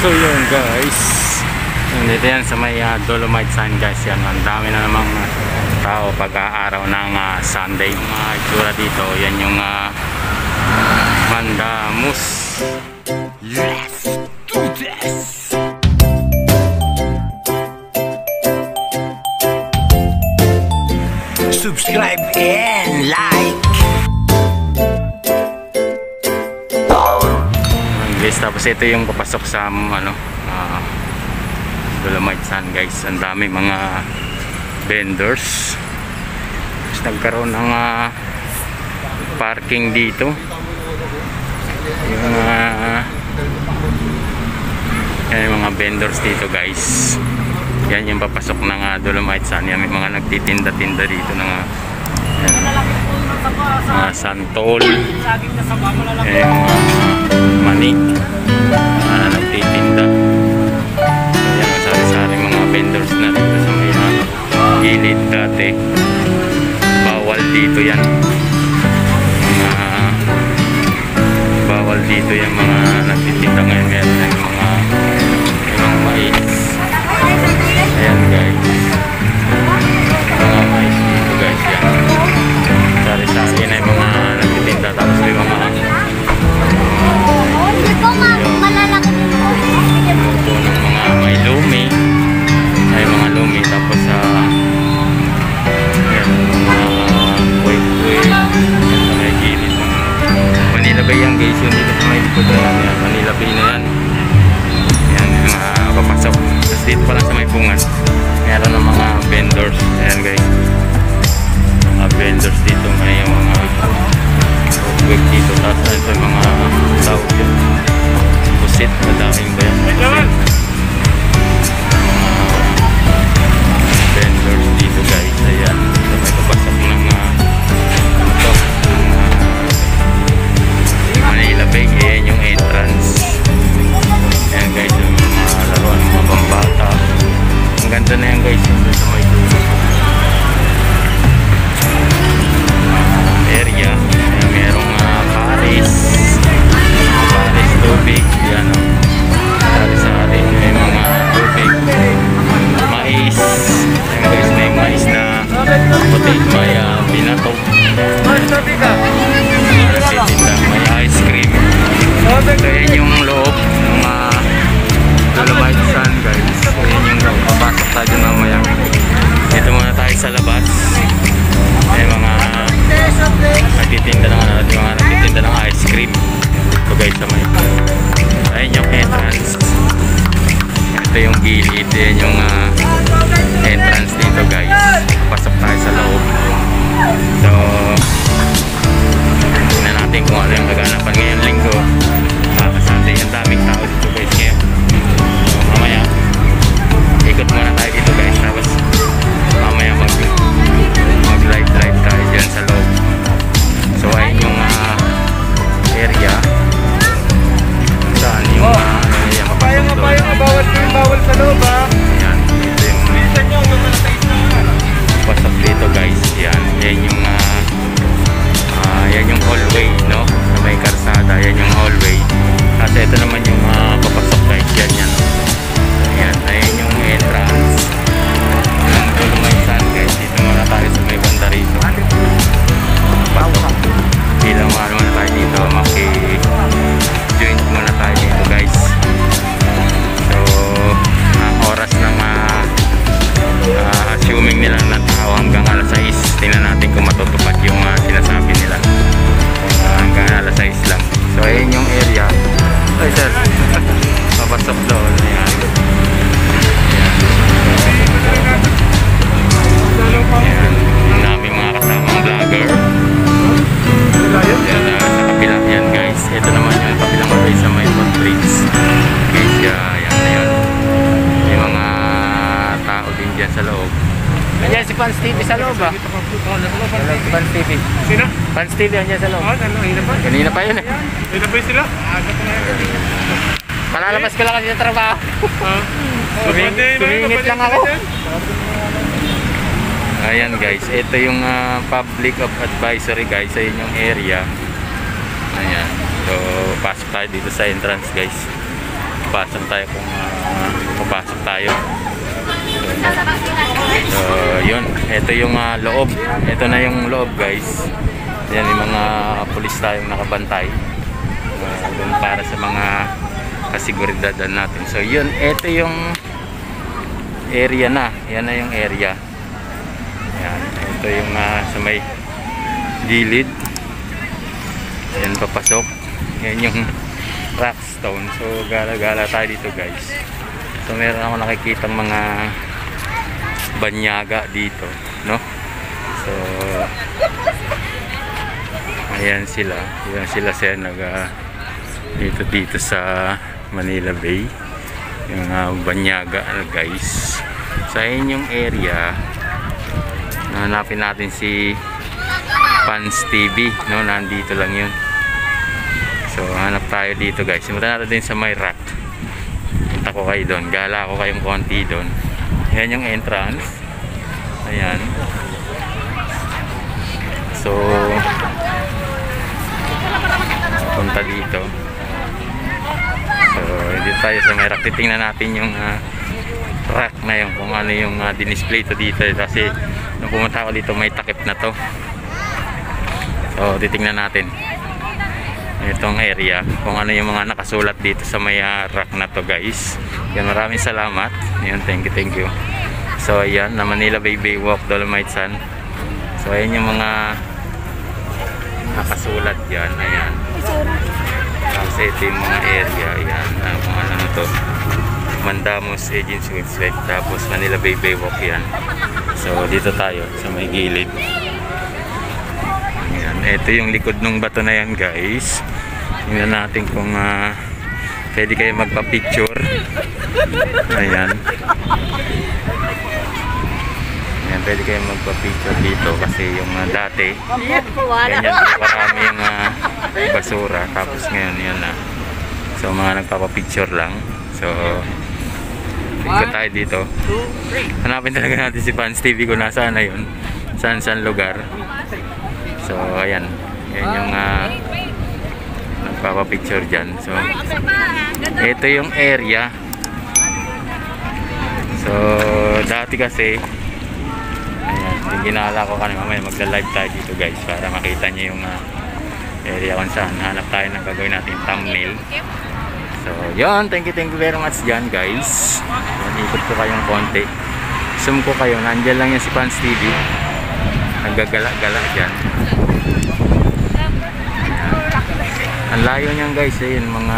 So yun guys, nandito yan sa may Dolomite Sand guys. Yan, ang dami na namang tao pag-araw ng Sunday. Mga itsura dito, yan yung Mandamus. Let's do this! Subscribe and like. Guys, tapos ito yung papasok sa Dolomite Sand guys. Ang dami mga vendors. Tapos nagkaroon ng parking dito. Yung mga vendors dito guys. Yan yung papasok ng Dolomite Sand. Yan, may mga nagtitinda-tinda dito ng santol. Yung manik nagtitinda. So yan, sari-sari mga vendors na dito sa may gilid dati. Bawal dito yan. Bawal dito yung mga nagtitinda ngayon. Meron yung mga ibang mais. Ayan guys, mga mais dito guys. Yan, sari-sari na yung mga nagtitinda. Tapos may mga luto ng mga may lumi. Ay mga lumi. Tapos yan, mga kwek-kwek sa may gilid. Manila Bay yan guys, yun dito sa may likod. Yan, Manila Bay na yan. Yan yung papasok. Tapos dito pala sa may bungan meron ng mga vendors. Ayan guys, mga vendors dito. May mga kwek dito. Tapos ito yung mga tawag yun, pusit. Madaming ba yan? Vendors dito guys. Ayan, dito may papasok ng Manila Bay. Ayan yung entrance. Ayan guys, yung mga laruan ng mga pambata. Ang ganda na yan guys, yung sa may dulo area. Ayan, merong Paris tubig. Yan o, sari-sari may mga tubig, mais. Ayan guys, may mais na puti, may binatog. May ice cream. So yan yung loob ng Dolomite Sand guys. Yan yung loob. Papasok tayo mamaya. Dito muna tayo sa labas. May mga nagtitinda ng ice cream. Ito guys sa may. Ayan yung entrance. Ito yung gilid. Ayan yung entrance dito guys. Papasok tayo sa loob. So tingnan natin kung ano yung kaganapan ngayong linggo. Sunday, ang daming tao dito guys ngayon. So mamaya ikot muna tayo dito guys. Tapos mamaya mag-drive tayo dyan sa loob. So ayun yung area saan yung papasok doon. Bawal sa loob ha. Yan, ito yung pasok dito guys. Yan yung yan yung hallway, no? Sa may karsada, yan yung hallway. Kasi ito naman yung papasok guys. Yan. Ayan yung entrance ng Dolomite Sand guys. Dito muna tayo sa may banda rito. Pasok. Bilang muna tayo dito. Maki-joint muna tayo dito guys. So ang oras ng assuming nila na tao hanggang alas 6. Tingnan natin kung matutupad yung sinasabi nila. Hanggang alas 6 lang. So ayun yung area. Ay sir, papasok doon. Ayan. Ang daming mga kasamang vlogger. Yan, sa kapila yan guys. Ito naman yung kapilang way sa may footbridge guys. Yan na yun. May mga tao din dyan sa loob. Ayan si Pans TV sa loob Pans TV. Sino? Pans TV yan dyan sa loob. Kanina pa yun eh. Kanina pa yun sila? Palalabas ko lang kasi sa trabaho. Sumingit lang ako. Ayan guys, ito yung public of advisory guys. Ayun yung area. Ayan. So pasok tayo dito sa entrance guys. Papasok tayo kung papasok tayo. So yun, ito yung loob. Ito na yung loob guys. Yan yung mga pulis tayong nakabantay dun para sa mga kasiguridad natin. So yun, ito yung area na. Yan na yung area. Yan, ito yung sa may gilid. Yan papasok. Yan yung rockstone. So gala-gala tayo dito guys. So meron ako nakikitang mga banyaga dito, no? So ayan sila. Ayan sila siya dito sa Manila Bay. Yung banyaga guys. Sa inyong area, hanapin natin si Pans TV, no? Nandito lang yun. So hanap tayo dito guys. Simulan natin din sa may rock. Punta ko kayo doon. Gala ko kayong konti doon. Yan yung entrance. Ayan. So punta dito. So dito tayo sa may rock. Titingnan natin yung rock na yun. Kung ano yung dinisplay to dito. Kasi nung pumunta ako dito may takip na to. So titingnan natin itong area kung ano yung mga nakasulat dito sa may rock na to guys. Yan, maraming salamat. Yan, thank you. So ayan, na Manila Bay Baywalk, Dolomite Sun. So ayan yung mga nakasulat yan. Ayan, tapos ito yung mga area. Ayan, kung ano na to, Mandamos Agency website. Tapos Manila Bay Baywalk yan. So dito tayo sa may gilid. Ito yung likod ng bato na yan guys. Tingnan natin kung pwede kayo magpa-picture. Ayan. Ayan, pwede kayo magpa-picture dito kasi yung dati ganyan parami yung basura. Tapos ngayon yan na. So mga nagpapa-picture lang. So ikot tayo dito. Hanapin talaga natin si Pans TV kung nasaan na yun. Saan lugar. So ayan, yan yung nagpapapicture dyan. So ito yung area. So dati kasi ayan, ginala ko kanina, mamaya magla-live tayo dito guys para makita nyo yung area kung saan. Hanap tayo ng gagawin natin thumbnail. So yun, thank you very much dyan guys. Yan, ikot ko kayong konti, zoom ko kayo, nandyan lang yung si Pans TV, naggagala-gala dyan. Ang layo niyan guys, ayun, mga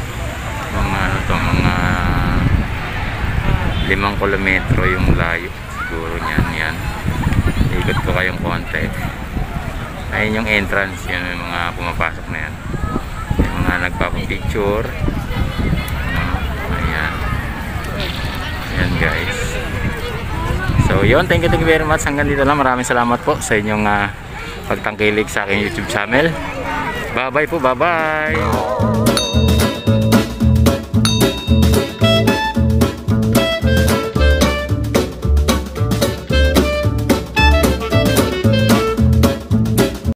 5 kilometro yung layo siguro niyan. Yan, ikot ko kayong konti. Ayun yung entrance, yun yung mga pumapasok na yan, yung mga nagpapapicture. Ayan, ayan guys. So yun, thank you very much. Hanggang dito lang, maraming salamat po sa inyong pagtangkilik sa aking YouTube channel. Bye bye po, bye bye.